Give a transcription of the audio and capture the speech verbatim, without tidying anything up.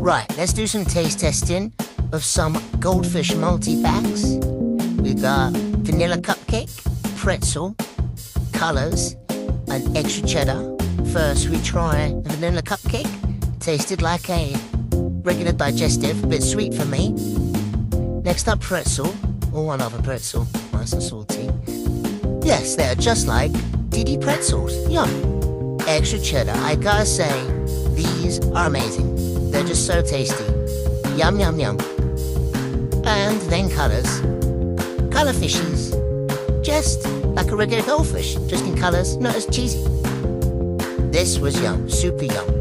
Right, let's do some taste testing of some Goldfish multi-packs. We got vanilla cupcake, pretzel, colors, and extra cheddar. First, we try the vanilla cupcake. Tasted like a regular digestive, a bit sweet for me. Next up, pretzel, or one other pretzel, nice and salty. Yes, they're just like D D pretzels. Yum. Extra cheddar, I gotta say, these are amazing. They're just so tasty. Yum, yum, yum. And then colors. Color fishes. Just like a regular goldfish, just in colors, not as cheesy. This was yum, super yum.